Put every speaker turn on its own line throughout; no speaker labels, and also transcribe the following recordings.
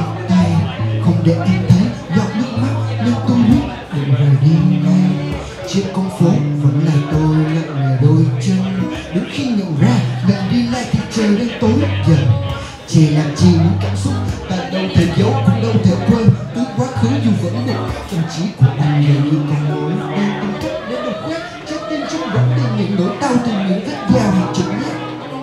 trên tay, không để em thấy giọt nước mắt nên tôi quyết định rời đi ngay. Trên con phố vẫn là tôi nặng nề đôi chân, đến khi nhận ra lần đi lại thì trời đang tối dần. Chỉ làm chi những cảm xúc ta đâu thể giấu cũng đâu thể quên, cứ quá khứ dù vẫn buồn, tâm trí của anh dường như còn mối đang tìm cách để đục khoét trái tim trong vẫn đi những nỗi đau từ những vết dao hàng chục nhát.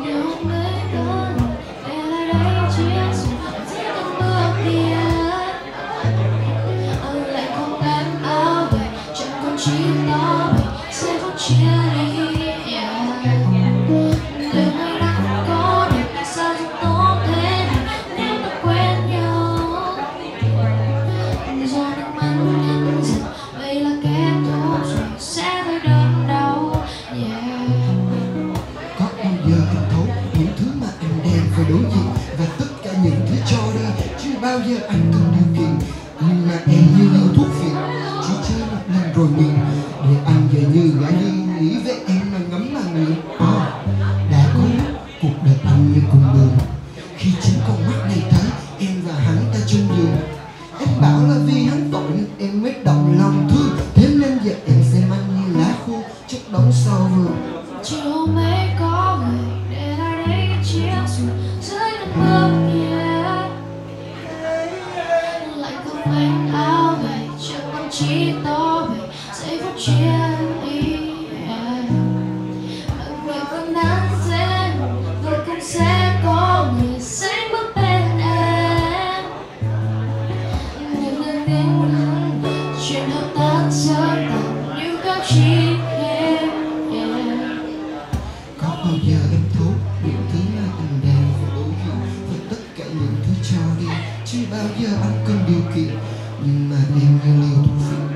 Đối diện và tất cả những thứ cho đi chưa bao giờ anh cần điều kiện, nhưng mà em như liều thuốc phiện chỉ chơi một lần rồi nghiện, để anh về như gã đi nghĩ về em mà ngắm mà nghiện. Đã có lúc cuộc đời anh như cùng đường, khi chính con mắt này thấy em và hắn ta chung giường. Em bảo là vì hắn tội nên em mới động lòng thương, thế nên giờ em xem anh như lá khô chất đống sau vườn.
Chiều mấy có người để lại đây chiếc xuồng dưới nắng mưa kia, lại không anh áo gầy chẳng còn chỉ to về giây phút chia ly. Người vẫn nắng rên rồi cũng sẽ có người sẽ bước bên em, nhưng đừng tin chuyện hợp tác sớm tàn như các chi em.
Có bao giờ em thấu những thứ mà anh đang phải đối diện với tất cả những thứ cho đi, chưa bao giờ anh cần điều kiện, nhưng mà em như liều thuốc phiện